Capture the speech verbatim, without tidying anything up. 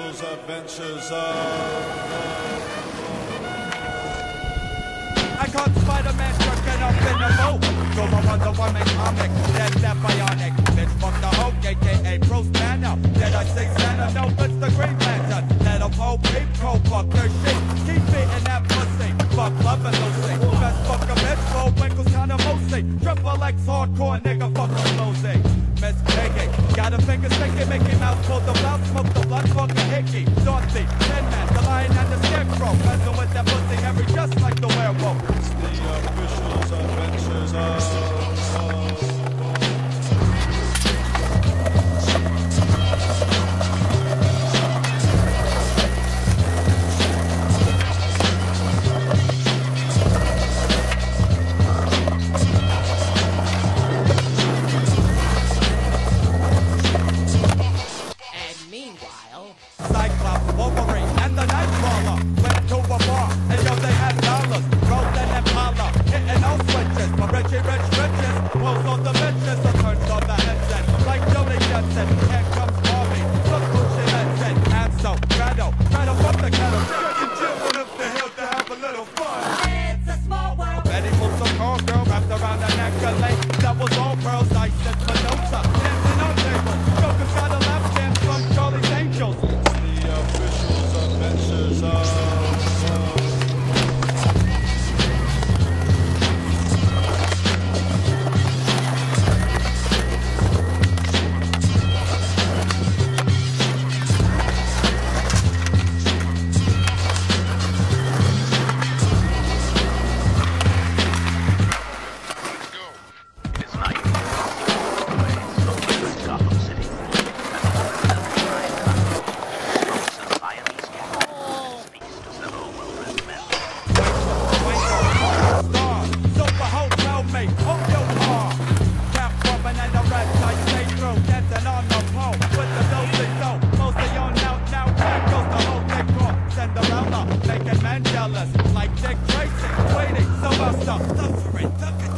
officials' adventures of... I caught Spider-Man jerking up in the boat. Go on Wonder Woman comic, that's that bionic. Bitch, fuck the Hulk, a k a. Bruce Banner. Did I say Santa? No, it's the Green Lantern. Let them whole peep, cold fuck their shit. Keep beating that pussy, fuck loving Lucy. Best fuck a bitch, full winkles kinda mostly. Triple X hardcore nigga, fuck a Lucy. Miss Piggy, got a finger sticking, Mickey Mouse, pull the belt, smoke the blood, fuck a hickey. Dorothy, Tin Man, the lion and the scarecrow. Messing with that pussy Harry just like the werewolf. It's the officials' adventures of... Cyclops, Wolverine, and the Nightcrawler went to a bar, and yo, they had dollars. Rolled an Impala, hitting all switches. But Richie Rich Riches pulls on the bitches, so turns on the headset. Like Jody Jetson, here comes Barbie. Look who she lets in. And so, Shadow, try to fuck the kettle. Drinking gin went up the hill to have a little fun. It's a small world. Betty moves a call girl wrapped around the neck of lake. That was all pearls, ice, and Spinoza. Dancing on tables. Joker's got a lap dance from Charlie's Angels. Officials' adventures of... Making men jealous, like Dick Tracy, waiting, Sylvester, suffering,